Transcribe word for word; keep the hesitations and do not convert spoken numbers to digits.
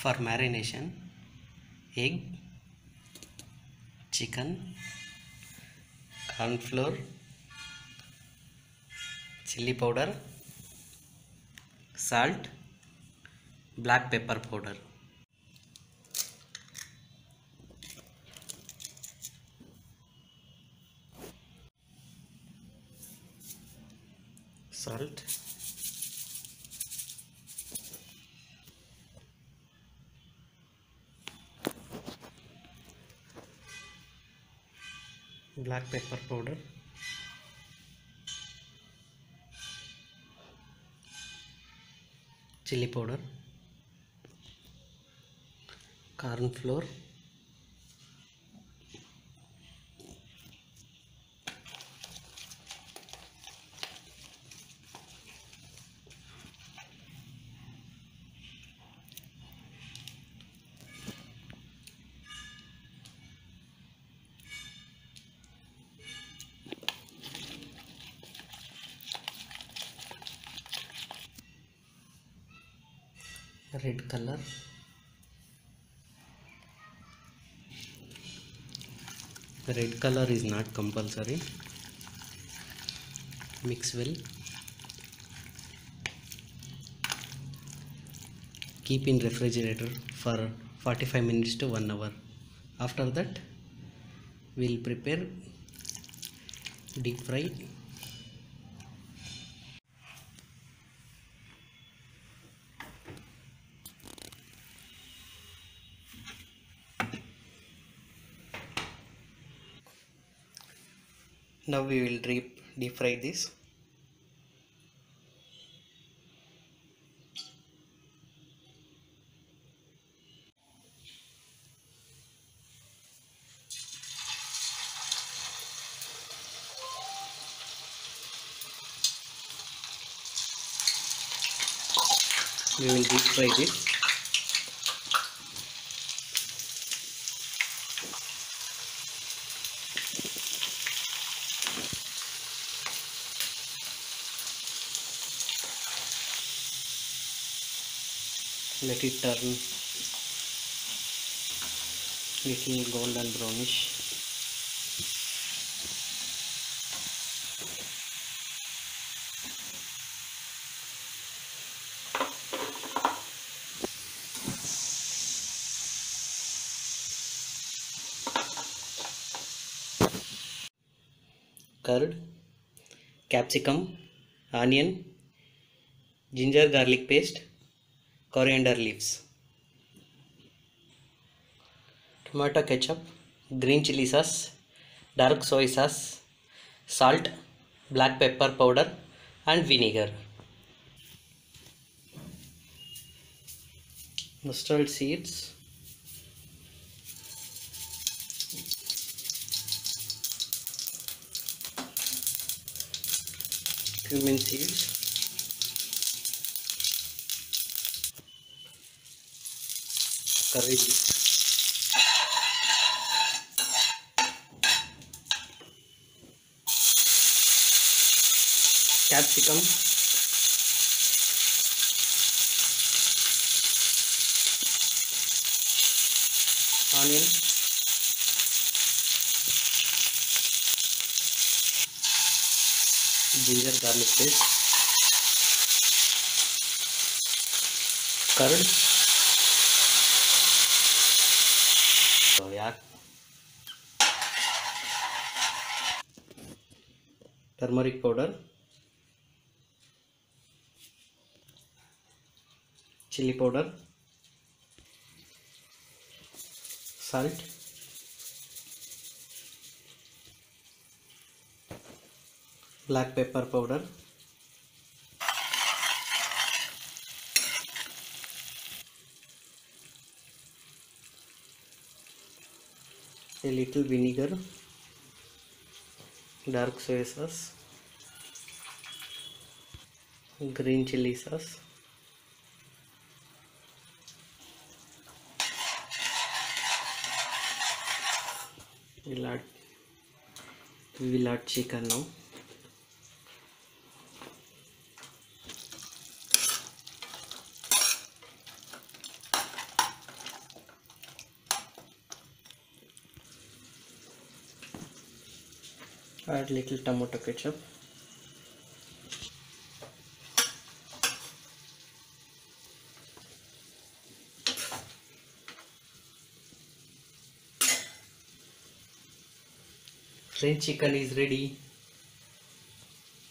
For marination, egg, chicken, corn flour, chili powder, salt, black pepper powder. Salt, black pepper powder, chili powder, corn flour, red color, red color is not compulsory. Mix well. Keep in refrigerator for forty-five minutes to one hour. After that, we'll prepare deep fry. Now we will deep deep fry this. We will deep fry this. Let it turn little golden brownish. Curd, capsicum, onion, ginger garlic paste, coriander leaves, tomato ketchup, green chili sauce, dark soy sauce, salt, black pepper powder and vinegar. Mustard seeds, cumin seeds, curry leaves, capsicum, onion, ginger garlic paste, curd. So yeah, turmeric powder, chili powder, salt, black pepper powder, a little vinegar, dark soy sauce, green chili sauce, we'll add, we will add chicken now. Add little tomato ketchup. French chicken is ready.